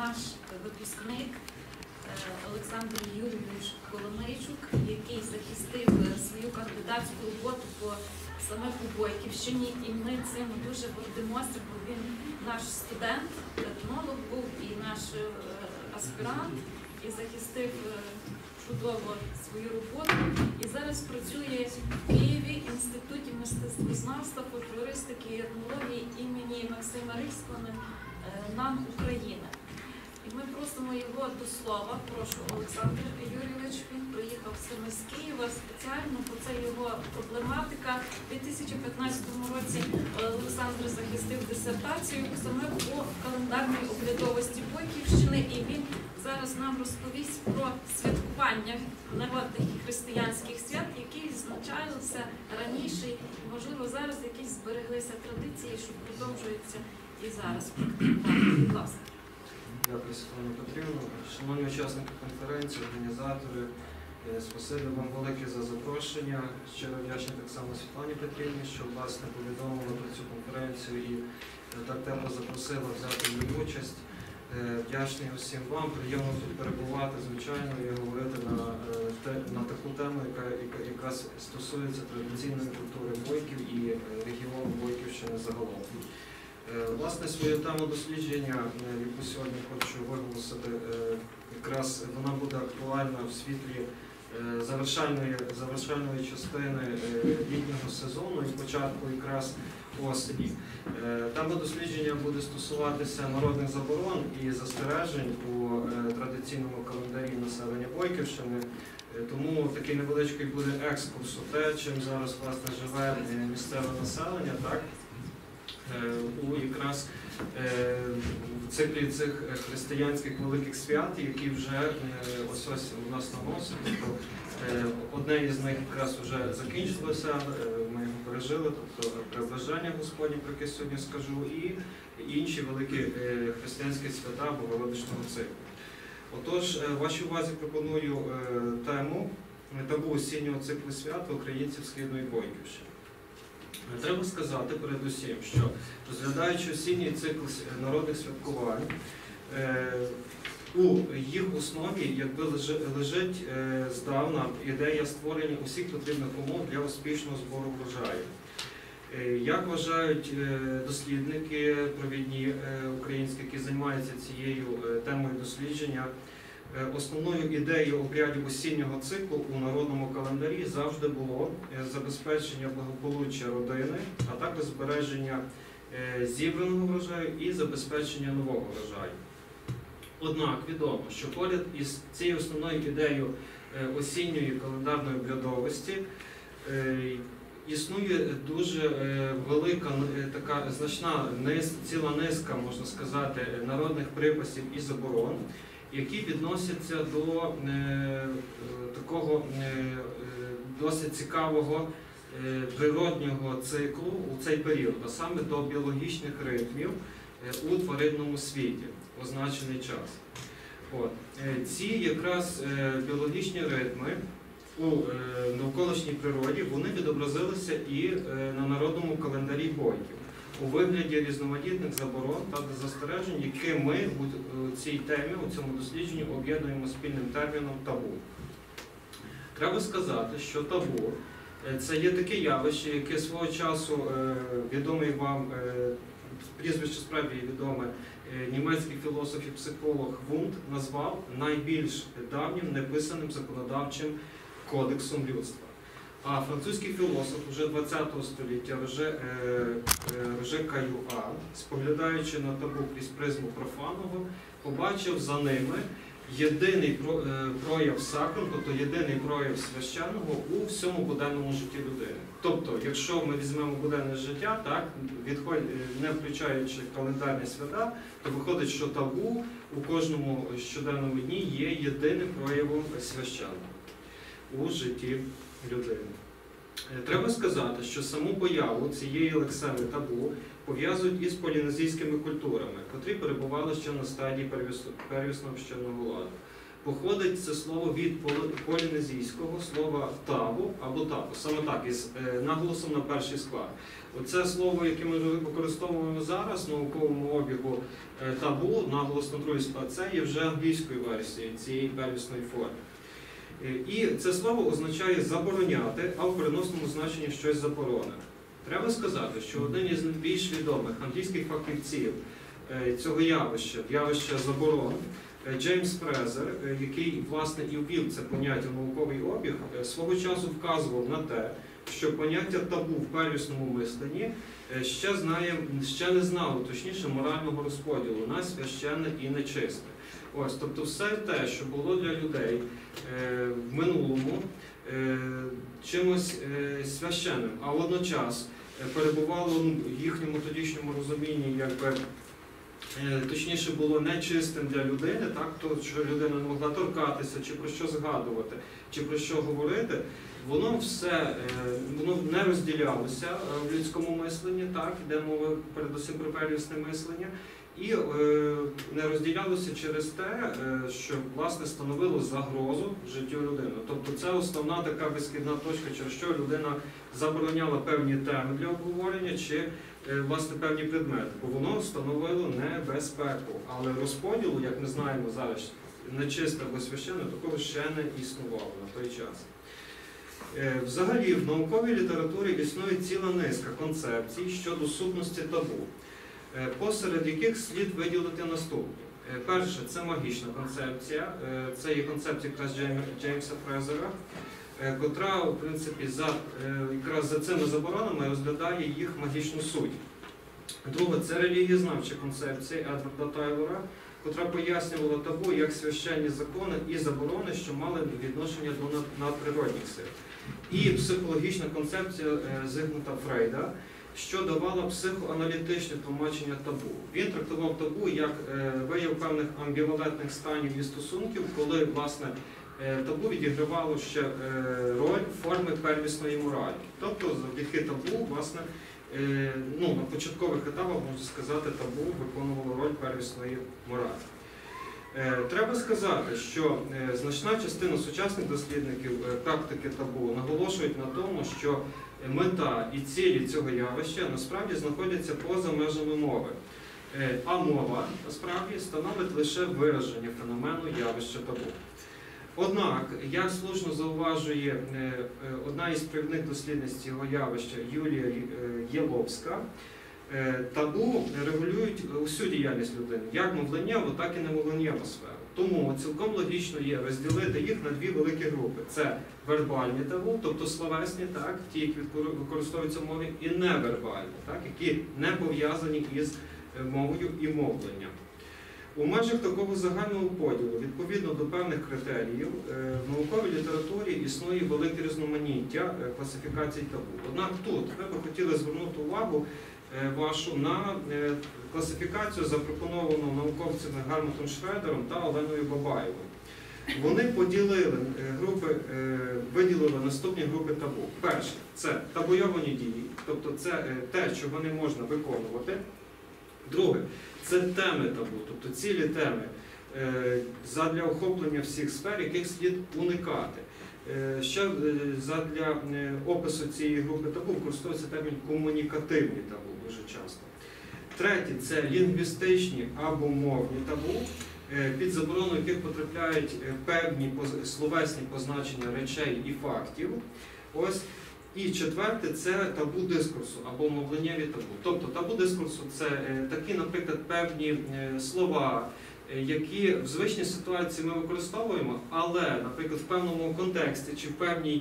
наш випускник Олександр Юрійович Коломийчук, який захистив свою кандидатську роботу по саме по Бойківщині, і ми цим дуже гордимося, бо він наш студент, етнолог був і наш аспірант, і захистив чудово свою роботу. І зараз працює в Києві в Інституті мистецтвознавства, фольклористики і етнології імені Максима Рильського НАН України. І ми просимо його до слова. Прошу, Олександр Юрійович, він приїхав саме з Києва спеціально, бо це його проблематика. У 2015 році Олександр захистив дисертацію саме по календарній оглядовості Бойківщини, і він зараз нам розповість про святкування народних і християнських свят, які відзначалися раніше, і, можливо, зараз якісь збереглися традиції, що продовжуються і зараз. Будь ласка. Дякую, Світлана Петрівна. Шановні учасники конференції, організатори, спасибі вам велике за запрошення. Щиро вдячний так само Світлані Петрівні, що власне повідомила про цю конференцію і так тепло запросила взяти в її участь. Вдячний усім вам, приємно тут перебувати, звичайно, і говорити на таку тему, яка стосується традиційної культури бойків і регіону Бойківщини загалом. Власне, свою тему дослідження, яку сьогодні хочу виголосити, якраз вона буде актуальна в світлі завершальної частини літнього сезону і початку якраз осені. Тема дослідження буде стосуватися народних заборон і застережень у традиційному календарі населення Бойківщини. Тому такий невеличкий буде екскурс у те, чим зараз власне живе місцеве населення, так? У якраз в циклі цих християнських великих свят, які вже ось у нас на носі. Одне із них якраз вже закінчилося, ми його пережили, тобто Преображення Господнє, про яке сьогодні скажу, і інші великі християнські свята Богородичного циклу. Отож, вашій увазі пропоную тему табу осіннього циклу свят українців Східної Бойківщини. Треба сказати передусім, що розглядаючи осінній цикл народних святкувань, у їх основі якби лежить здавна ідея створення усіх потрібних умов для успішного збору врожаю. Як вважають дослідники провідні українські, які займаються цією темою дослідження, основною ідеєю обрядів осіннього циклу у народному календарі завжди було забезпечення благополуччя родини, а також збереження зібраного врожаю і забезпечення нового врожаю. Однак відомо, що поряд із цією основною ідеєю осінньої календарної обрядовості існує дуже велика, така значна ціла низка, можна сказати, народних приписів і заборон, які відносяться до такого досить цікавого природнього циклу у цей період, а саме до біологічних ритмів у тваринному світі, означений час. Ці якраз біологічні ритми у навколишній природі, вони відобразилися і на народному календарі бойків у вигляді різноманітних заборон та застережень, які ми у цій темі, у цьому дослідженні об'єднуємо спільним терміном табу. Треба сказати, що табу – це є таке явище, яке свого часу відомий вам, прізвище справді відоме, німецький філософ і психолог Вунд назвав найбільш давнім неписаним законодавчим кодексом людства. А французький філософ уже ХХ століття Роже Каюа, споглядаючи на табу крізь призму профаного, побачив за ними єдиний прояв сакрум, тобто єдиний прояв священного у всьому буденному житті людини. Тобто, якщо ми візьмемо буденне життя, так, не включаючи календарні свята, то виходить, що табу у кожному щоденному дні є єдиним проявом священного у житті людини. Треба сказати, що саму появу цієї лексеми табу пов'язують із полінезійськими культурами, котрі перебували ще на стадії первісного общинного ладу. Походить це слово від полінезійського слова табу або тапу, саме так, із наголосом на перший склад. Оце слово, яке ми використовуємо зараз в науковому обігу табу, наголос на другий склад, це є вже англійською версією цієї первісної форми. І це слово означає забороняти, а в переносному значенні щось заборонене. Треба сказати, що один із найбільш відомих англійських фахівців цього явища заборон, Джеймс Фрезер, який, власне, і ввів це поняття в науковий обіг, свого часу вказував на те, що поняття табу в первісному мисленні ще не знало, точніше, морального розподілу на священне і нечисте. Ось, тобто все те, що було для людей в минулому чимось священним, а водночас перебувало в їхньому тодішньому розумінні, якби точніше було нечистим для людини, так, то, що людина не могла торкатися, чи про що згадувати, чи про що говорити, воно не розділялося в людському мисленні, так, йде мова передусім про первісне мислення, і не розділялося через те, що, власне, становило загрозу життю людини. Тобто це основна така висхідна точка, через що людина забороняла певні теми для обговорення, чи власне певні предмети, бо воно становило небезпеку. Але розподілу, як ми знаємо зараз, нечисте або священне, такого ще не існувало на той час. Взагалі, в науковій літературі існує ціла низка концепцій щодо сутності табу, посеред яких слід виділити наступні. Перше, це магічна концепція, це є концепція якраз Джеймса Фрезера, котра, в принципі, якраз за цими заборонами розглядає їх магічну суть. Друге, це релігієзнавча концепція Едварда Тайлора, котра пояснювала табу як священні закони і заборони, що мали відношення до надприродних сил. І психологічна концепція Зигмунда Фрейда, що давала психоаналітичне тлумачення табу. Він трактував табу як вияв певних амбівалентних станів і стосунків, коли, власне, табу відігравало ще роль форми первісної моралі. Тобто, завдяки табу, власне, на початкових етапах, можна сказати, табу виконувало роль первісної моралі. Треба сказати, що значна частина сучасних дослідників практики табу наголошують на тому, що мета і цілі цього явища насправді знаходяться поза межами мови. А мова, насправді, становить лише вираження феномену явища табу. Однак, як слушно зауважує одна із провідних дослідниць цього явища Юлія Єловська, табу регулюють усю діяльність людини, як мовленнєву, так і немовленнєву сферу. Тому цілком логічно є розділити їх на дві великі групи. Це вербальні табу, тобто словесні, так, ті, які використовуються в мові, і невербальні, так, які не пов'язані із мовою і мовленням. У межах такого загального поділу, відповідно до певних критеріїв, в науковій літературі існує велике різноманіття класифікацій табу. Однак тут ви б хотіли звернути увагу вашу на класифікацію, запропоновану науковцями Германтом Шредером та Оленою Бабаєвою. Вони поділили виділили наступні групи табу. Перше – це табуйовані дії, тобто це те, чого не можна виконувати. Друге – це теми табу, тобто цілі теми задля охоплення всіх сфер, яких слід уникати. Ще задля опису цієї групи табу використовується термін комунікативні табу дуже часто. Третє – це лінгвістичні або мовні табу, під заборону яких потрапляють певні словесні позначення речей і фактів. Ось. І четверте – це табу дискурсу або мовленнєві табу. Тобто табу дискурсу – це такі, наприклад, певні слова, які в звичній ситуації ми використовуємо, але, наприклад, в певному контексті чи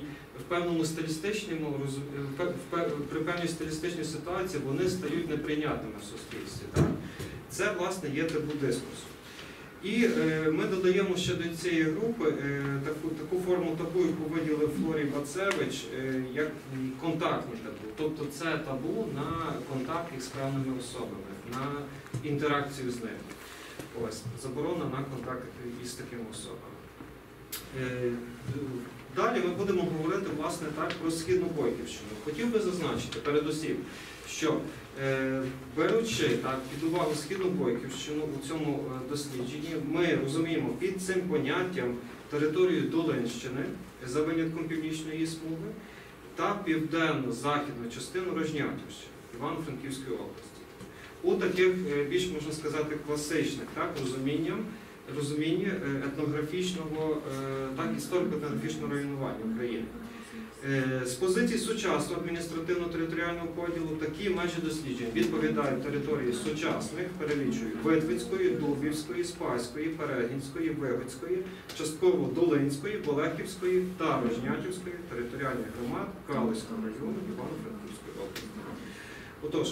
при певній стилістичній ситуації вони стають неприйнятними в суспільстві. Так? Це, власне, є табу дискурсу. І ми додаємо ще до цієї групи таку форму табу, яку виділив Флорій Бацевич, як контактні табу. Тобто це табу на контакт з певними особами, на інтеракцію з ними. Ось, заборона на контакт із такими особами. Далі ми будемо говорити, власне, так, про Східну Бойківщину. Хотів би зазначити передусім, що беручи так, під увагу Східну Бойківщину у цьому дослідженні, ми розуміємо під цим поняттям територію Долинщини, за винятком північної смуги, та південно-західну частину Рожнятівщини, Івано-Франківської області. У таких, більш можна сказати, класичних так, розумінні етнографічного, так, історико-етнографічного районування України. З позиції сучасного адміністративно-територіального поділу такі межі досліджень відповідають території сучасних, перелічую, Витвицької, Дубівської, Спаської, Перегінської, Вигоцької, частково Долинської, Болехівської та Рожнятівської територіальних громад Калузького району Івано-Франківської області. Отож,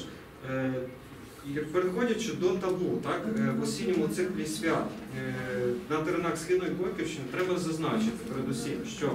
переходячи до табу, так, в осінньому циклі свят на теренах Східної Бойківщини треба зазначити передусім, що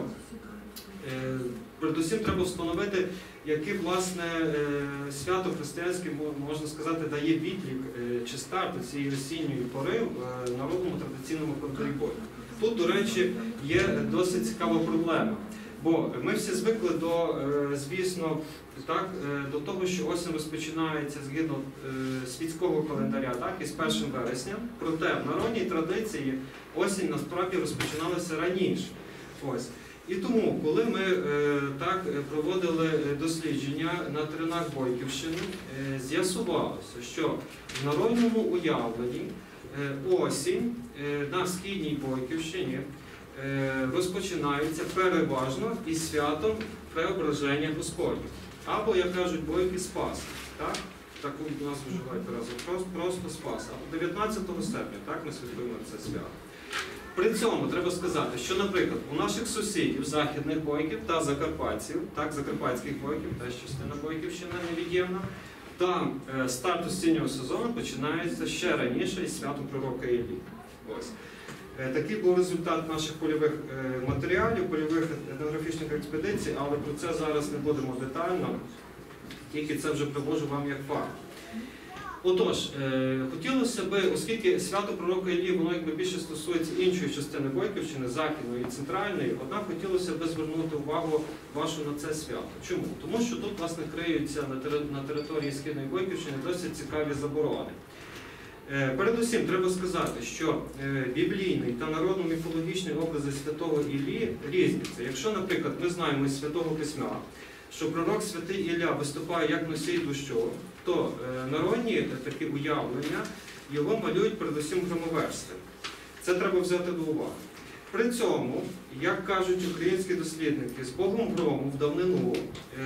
передусім треба встановити, яке власне свято християнське, можна сказати, дає відлік чи старт цієї осінньої пори в народному традиційному календарі Бойків. Тут, до речі, є досить цікава проблема. Бо ми всі звикли до, звісно, так, до того, що осінь розпочинається згідно світського календаря, так, із 1 вересня. Проте в народній традиції осінь насправді розпочиналася раніше. Ось. І тому, коли ми так проводили дослідження на теренах Бойківщини, з'ясувалося, що в народному уявленні осінь на Східній Бойківщині розпочинаються переважно із святом Преображення Господнього. Або, як кажуть бойки, Спас. Так? Таку назву вживають разом. Просто Спас. Або 19 серпня так, ми святкуємо це свято. При цьому треба сказати, що, наприклад, у наших сусідів, західних бойків та закарпатців, так, закарпатських бойків, теж частина Бойківщини невід'ємна, там старт осіннього сезону починається ще раніше із святом пророка Іллі. Ось. Такий був результат наших польових матеріалів, польових етнографічних експедицій, але про це зараз не будемо детально, тільки це вже привожу вам як факт. Отож, хотілося б, оскільки свято пророка Іллі, воно якби більше стосується іншої частини Бойківщини, західної і центральної, однак хотілося б звернути увагу вашу на це свято. Чому? Тому що тут, власне, криються на території Східної Бойківщини досить цікаві заборони. Передусім, треба сказати, що біблійний та народно-міфологічний образи святого Іллі різняться. Якщо, наприклад, ми знаємо із Святого Письма, що пророк святий Ілля виступає як носій дощу, то народні такі уявлення його малюють передусім громоверстим. Це треба взяти до уваги. При цьому, як кажуть українські дослідники, з Богом грому в давнину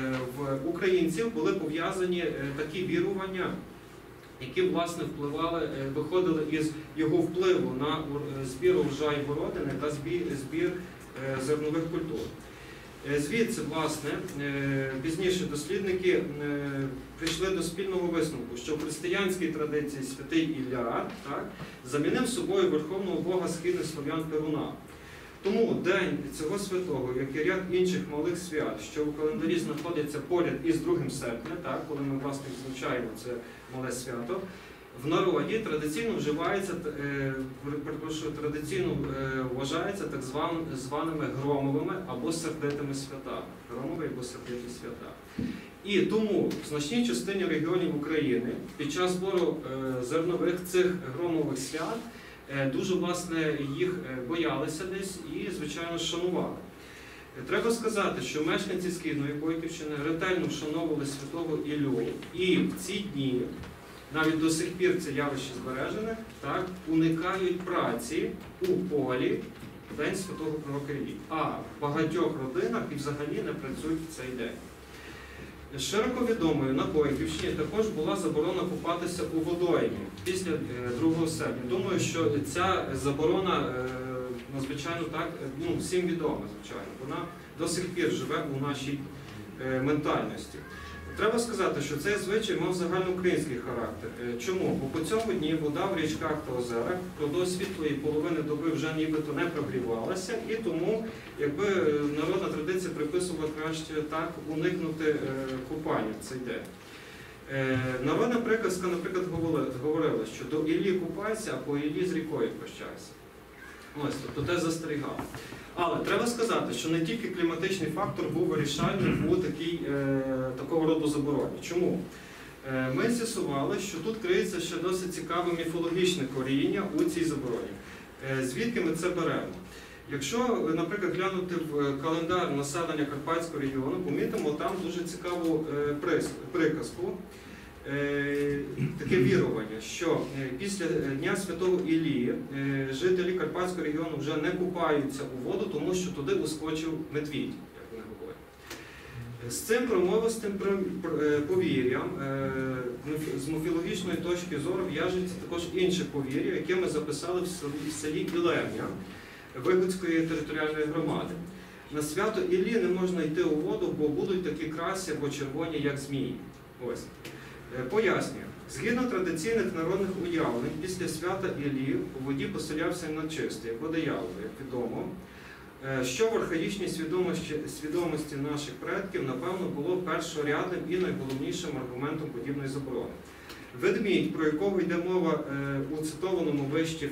в українців були пов'язані такі вірування, які, власне, виходили із його впливу на збір урожаю городини та збір зернових культур. Звідси, власне, пізніше дослідники прийшли до спільного висновку, що в християнській традиції святий Ілля так, замінив собою верховного бога східних слов'ян Перуна. Тому день цього святого, як і ряд інших малих свят, що у календарі знаходяться поряд із 2 серпня, так, коли ми, власне, відзначаємо це мале свято, в народі традиційно вважається так званими громовими або сердитими святами. Громові або сердиті свята. І тому в значній частині регіонів України під час збору зернових цих громових свят дуже, власне, їх боялися десь і, звичайно, шанували. Треба сказати, що мешканці Східної Бойківщини ретельно вшановували святого Іллю, і в ці дні, навіть до сих пір це явище збережене, так, уникають праці у полі в день святого пророка Іллі. А в багатьох родинах і взагалі не працюють в цей день. Широко відомою на Бойківщині також була заборона купатися у водоймі після 2 серпня. Думаю, що ця заборона, звичайно, так, всім відома, звичайно. Вона до сих пір живе у нашій ментальності. Треба сказати, що цей звичай мав загальноукраїнський характер. Чому? Бо по цьому дні вода в річках та озерах впродовж світлої половини доби вже нібито не прогрівалася, і тому, якби народна традиція приписувала краще так уникнути купання в цей день. Народна приказка, наприклад, говорила, що до Іллі купайся, а по Іллі з рікою прощайся. Ось, тобто те застерігав. Але треба сказати, що не тільки кліматичний фактор був вирішальним у такого роду забороні. Чому? Ми з'ясували, що тут криється ще досить цікаве міфологічне коріння у цій забороні. Звідки ми це беремо? Якщо, наприклад, глянути в календар населення Карпатського регіону, помітимо там дуже цікаву приказку, таке вірування, що після Дня Святого Іллі жителі Карпатського регіону вже не купаються у воду, тому що туди ускочив медвідь, як вони говорять. З цим промовистим повір'ям, з міфологічної точки зору, в'яжеться також інше повір'я, яке ми записали в селі Ілевня Вигуцької територіальної громади. На свято Іллі не можна йти у воду, бо будуть такі красі або червоні, як змії. Ось. Пояснюю. Згідно традиційних народних уявлень, після свята Іллі у воді поселявся нечистий, або диявол, як відомо, що в архаїчній свідомості наших предків, напевно, було першорядним і найголовнішим аргументом подібної заборони. Ведмідь, про якого йде мова у цитованому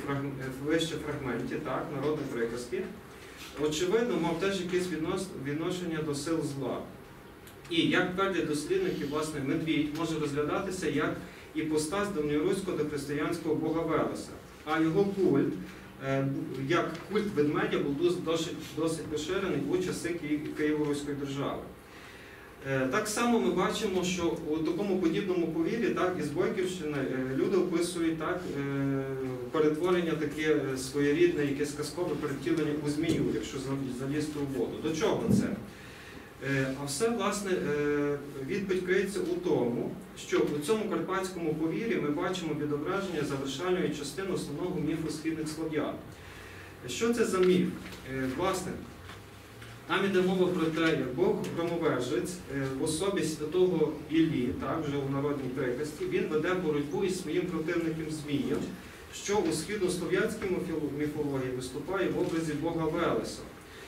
вище фрагменті, так, народної приказки, очевидно, мав теж якесь відношення до сил зла. І, як твердять дослідники, власне, медвідь може розглядатися як іпостась давньоруського дохристиянського бога Велеса, а його культ, як культ ведмедя, був досить поширений у часи Києво-Руської держави. Так само ми бачимо, що у такому подібному повір'ї, так, із Бойківщини, люди описують так, перетворення таке своєрідне, якесь казкове перетілення у змію, якщо залізти у воду. До чого це? А все, власне, відповідь криється у тому, що у цьому карпатському повір'ї ми бачимо відображення завершальної частини основного міфу східних слов'ян. Що це за міф? Власне, там іде мова про те, як Бог-громовержець в особі святого Іллі, так, вже у народній приказці, він веде боротьбу із своїм противником Змієм, що у східнослов'янській міфології виступає в образі Бога Велеса.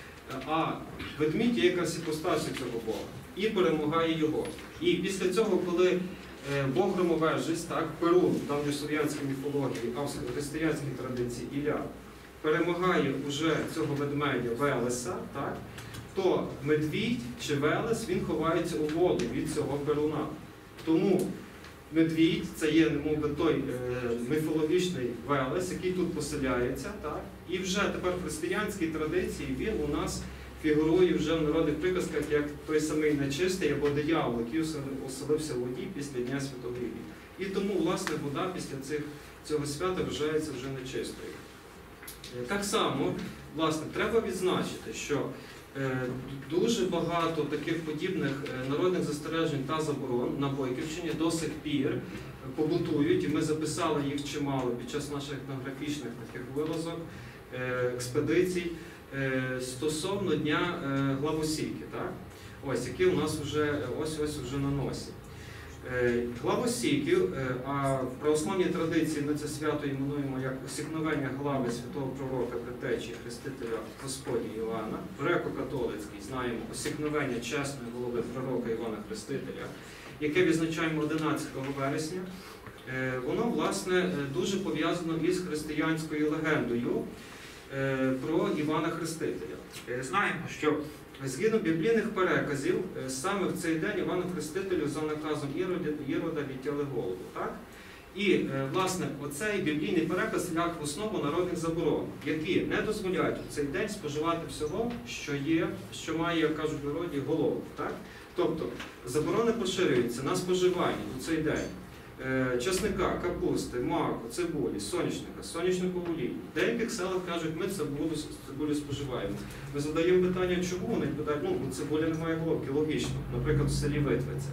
А ведмідь є якраз іпостасю цього Бога і перемагає його. І після цього, коли Бог-громовержець, так, Перун в давньослов'янській міфології, а в християнській традиції Ілля, перемагає уже цього ведмедя Велеса, так, то медвідь чи Велес, він ховається у воду від цього Перуна. Тому медвідь – це є, немов той міфологічний Велес, який тут поселяється, так, і вже тепер в християнській традиції він у нас фігурує вже в народних приказках як той самий нечистий або диявол, який оселився в воді після Дня Святого Іллі. І тому, власне, вода після цього свята вважається вже нечистою. Так само, власне, треба відзначити, що дуже багато таких подібних народних застережень та заборон на Бойківщині до сих пір побутують, і ми записали їх чимало під час наших етнографічних таких вилазок, експедицій, стосовно Дня Главосійки, так? Ось, які у нас вже ось-ось вже на носі. Главосійки, а в православній традиції ми це свято іменуємо як осікновення глави святого пророка, предтечі, хрестителя Господня Івана. В греко-католицькій знаємо осікновення чесної голови пророка Івана Хрестителя, яке відзначаємо 11 вересня. Воно, власне, дуже пов'язано із християнською легендою про Івана Хрестителя. Знаємо, що згідно біблійних переказів, саме в цей день Івану Хрестителю за наказом Ірода відтяли голову. Так? І, власне, оцей біблійний переказ ляг в основу народних заборон, які не дозволяють у цей день споживати всього, що має, як кажуть в народі, голову. Так? Тобто, заборони поширюються на споживання у цей день часника, капусти, маку, цибулі, соняшника, соняшникову олію. В деяких селах кажуть, ми цибулю споживаємо. Ми задаємо питання, чому? Вони питають, бо цибуля не має головки, логічно, наприклад, в селі Витвиця.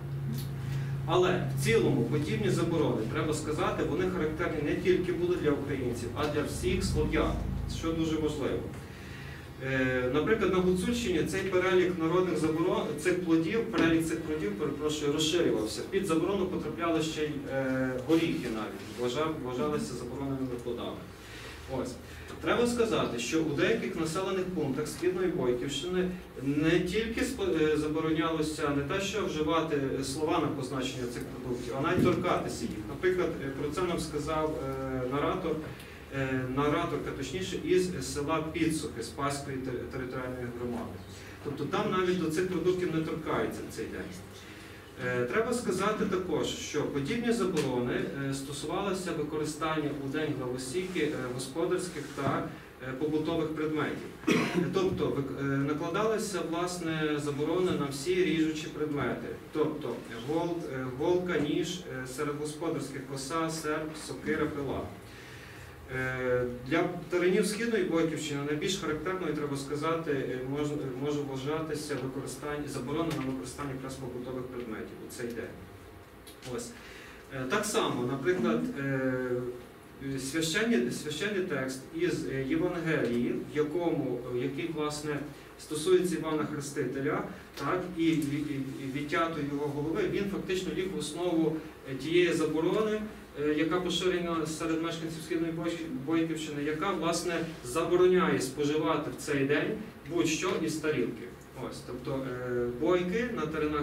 Але в цілому подібні заборони, треба сказати, вони характерні не тільки були для українців, а для всіх слов'ян, що дуже важливо. Наприклад, на Гуцульщині цей перелік народних заборон, перелік цих плодів, розширювався. Під заборону потрапляли ще й горіхи навіть, вважалися забороненими плодами. Ось. Треба сказати, що у деяких населених пунктах Східної Бойківщини не тільки заборонялося не те, що вживати слова на позначення цих продуктів, а навіть торкатися їх. Наприклад, про це нам сказав наратор нараторка, точніше, із села Підсухи Спаської територіальної громади. Тобто там навіть до цих продуктів не торкається в цей день. Треба сказати також, що подібні заборони стосувалися використання у день главосіки господарських та побутових предметів. Тобто накладалися, власне, заборони на всі ріжучі предмети. Тобто голка, ніж, серед господарських коса, серп, сокира, пила. Для теренів Східної Бойківщини найбільш характерною, треба сказати, може вважатися заборона на використання якраз побутових предметів у цей день. Ось. Так само, наприклад, священний текст із Євангелії, який власне стосується Івана Хрестителя, так, і відтятої його голови, він фактично ліг в основу тієї заборони, яка поширена серед мешканців Східної Бойківщини, яка власне забороняє споживати в цей день будь-що із тарілки. Ось, тобто бойки на теренах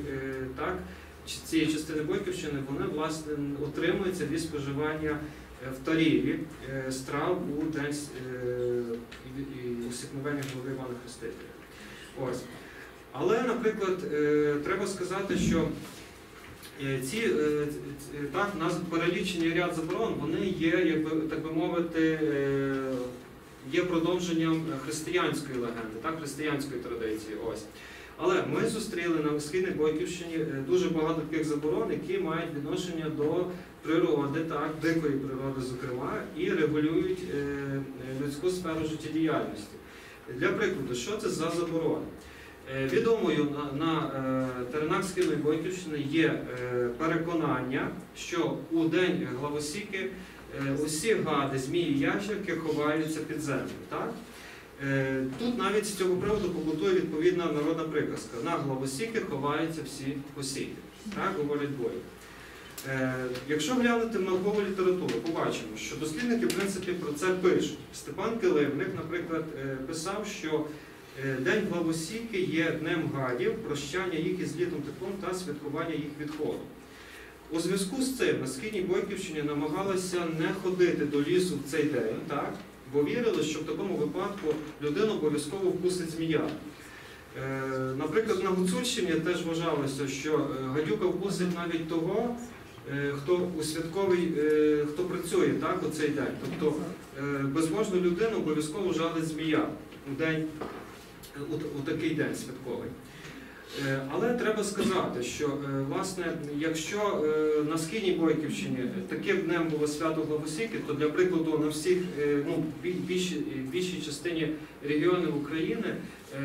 цієї частини Бойківщини, вони власне утримуються від споживання в тарілі страв у день усікновення голови Івана Хрестителя. Ось. Але, наприклад, треба сказати, що нас перелічені ряд заборон, вони є, так би мовити, є продовженням християнської легенди, християнської традиції. Ось. Але ми зустріли на Східній Бойківщині дуже багато таких заборон, які мають відношення до природи, дикої природи, зокрема, і регулюють людську сферу життєдіяльності. Для прикладу, що це за заборони? Відомою на теренах Східної Бойківщини є переконання, що у день главосіки усі гади, змії, ящерки ховаються під землю. Так? Тут навіть з цього приводу побутує відповідна народна приказка. На главосіки ховаються всі посіки. Так говорять бойки. Якщо глянути на наукову літературу, побачимо, що дослідники в принципі про це пишуть. Степан Килимник, наприклад, писав, що День главосіки є днем гадів, прощання їх із літом теплом та святкування їх відходу. У зв'язку з цим на Східній Бойківщині намагалися не ходити до лісу в цей день, так? Бо вірили, що в такому випадку людину обов'язково вкусить змія. Наприклад, на Гуцульщині теж вважалося, що гадюка вкусить навіть того, хто працює у цей день. Тобто безможну людину обов'язково жалить змія у такий день святковий. Але треба сказати, що власне, якщо на Східній Бойківщині таким днем було свято главосіки, то для прикладу на всіх, більшій частині регіонів України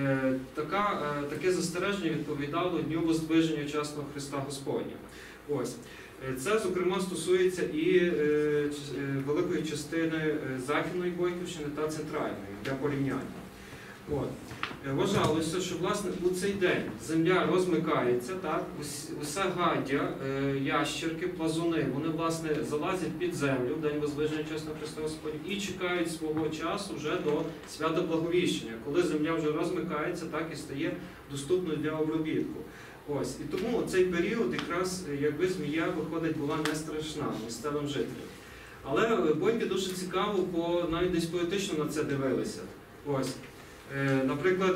таке застереження відповідало Дню Воздвиження Чесного Христа Господня. Ось. Це, зокрема, стосується і великої частини Західної Бойківщини та Центральної для порівняння. От. Вважалося, що власне у цей день земля розмикається, так? Усе гаддя, ящерки, плазуни, вони власне залазять під землю в День Воздвиження Чесного Христа Господня і чекають свого часу вже до свята Благовіщення, коли земля вже розмикається, так і стає доступною для обробітку. Ось. І тому цей період якраз, якби змія, виходить, була не страшна місцевим жителям. Але бойки дуже цікаво, бо навіть десь поетично на це дивилися. Ось. Наприклад,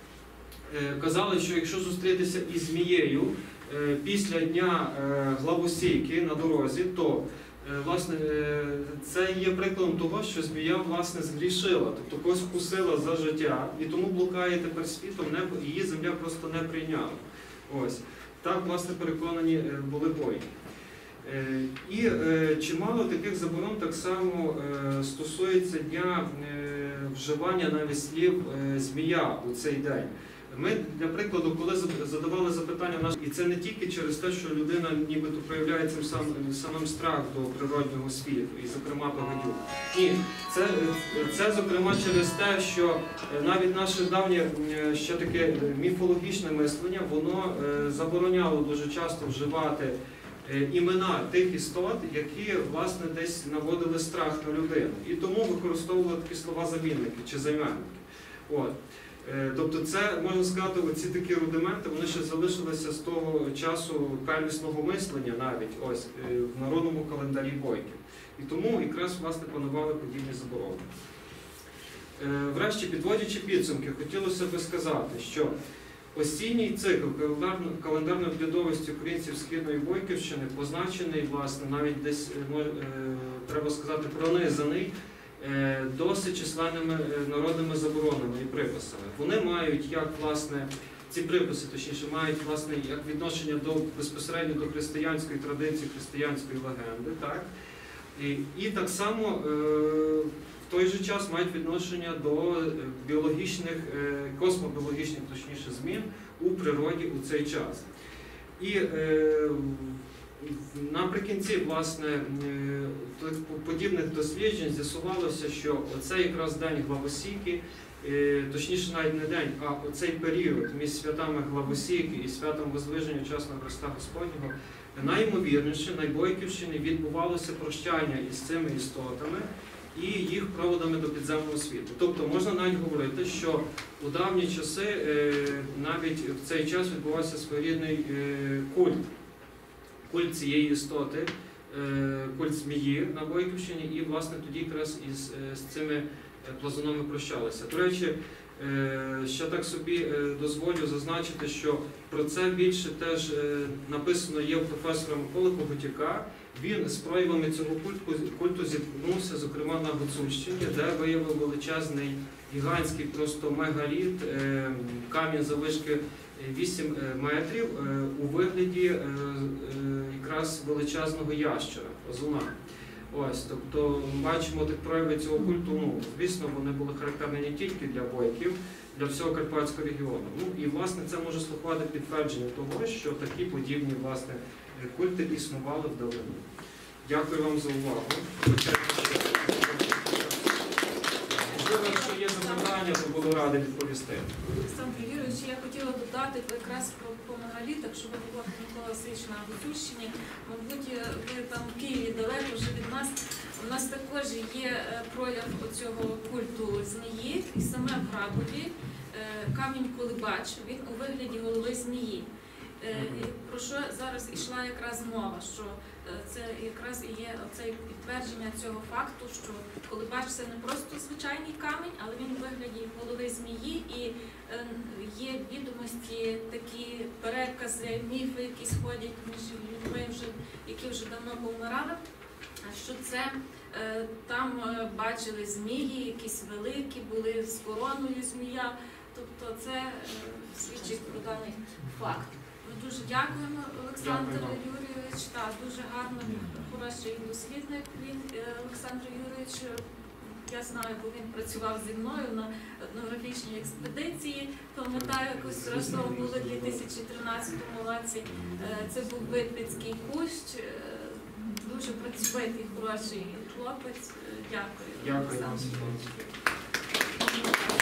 казали, що якщо зустрітися із змією після дня главосійки на дорозі, то власне, це є прикладом того, що змія власне згрішила, тобто когось вкусила за життя, і тому блукає тепер світом, її земля просто не прийняла. Ось. Так, власне, переконані були бойки. І чимало таких заборон так само стосується дня вживання навіть слів змія у цей день. Ми, для прикладу, коли задавали запитання, і це не тільки через те, що людина нібито проявляє цим самим страх до природнього світу, і, зокрема, до гадюк. Ні, це, зокрема, через те, що навіть наше давнє ще таке міфологічне мислення, воно забороняло дуже часто вживати імена тих істот, які, власне, десь наводили страх на людину. І тому використовували такі слова-замінники чи займенники. От. Тобто це, можна сказати, оці такі рудименти, вони ще залишилися з того часу первісного мислення навіть, ось, в народному календарі бойків. І тому якраз власне панували подібні заборони. Врешті, підводячи підсумки, хотілося би сказати, що осінній цикл календарної оглядовості українців Східної Бойківщини позначений, власне, навіть десь, треба сказати, пронизаний досить численними народними заборонами і приписами. Вони мають, як, власне, ці приписи, точніше, мають, власне, як відношення безпосередньо до християнської традиції, християнської легенди, так? І так само в той же час мають відношення до біологічних, космобіологічних, точніше, змін у природі у цей час. І наприкінці, власне, подібних досліджень з'ясувалося, що оцей якраз день Главосійки, точніше навіть не день, а оцей період між святами Главосійки і святом Воздвиження Чесного Христа Господнього, найімовірніше, на Бойківщині відбувалося прощання із цими істотами і їх проводами до підземного світу. Тобто можна навіть говорити, що у давні часи навіть в цей час відбувався своєрідний культ цієї істоти, культ змії на Бойківщині, і, власне, тоді якраз з цими плазунами прощалися. До речі, ще так собі дозволю зазначити, що про це більше теж написано є у професора Миколи Когутяка. Він з проявами цього культу зіткнувся, зокрема, на Гуцульщині, де виявив величезний, гігантський просто мегаліт, камінь заввишки 8 метрів у вигляді якраз величезного ящера, озуна. Ось, тобто бачимо тих проявів цього культу, ну, звісно, вони були характерні не тільки для бойків, для всього Карпатського регіону. Ну, і, власне, це може слугувати підтвердження того, що такі подібні, власне, культи існували в давнину. Дякую вам за увагу. Можливо, якщо є запитання, то буду радий відповісти. Олександр Юрійович, я хотіла додати якраз про мегалітах, що ви говорите Микола Васильович на Гуцульщині. Мабуть, ви там в Києві далеко вже від нас. У нас також є прояв оцього культу змії, і саме в Грабові камінь Колибач, він у вигляді голови змії. І про що зараз йшла якраз мова, що це якраз і є оце підтвердження цього факту, що Колибач це не просто звичайний камінь, але він у вигляді голови змії, і є відомості, такі перекази, міфи, які сходять між людьми, які вже давно повмирали, що це там бачили змії, якісь великі, були з короною змія, тобто це свідчить про даний факт. Ми дуже дякуємо, Олександр Юрійович. Так, дуже гарно, хороший дослідник він, Олександр Юрійович. Я знаю, бо він працював зі мною на етнографічній експедиції. Пам'ятаю, якось разом були в 2013 році. Це був Витвицький кущ. Дуже працьовитий, хороший хлопець. Дякую. Дякую вам.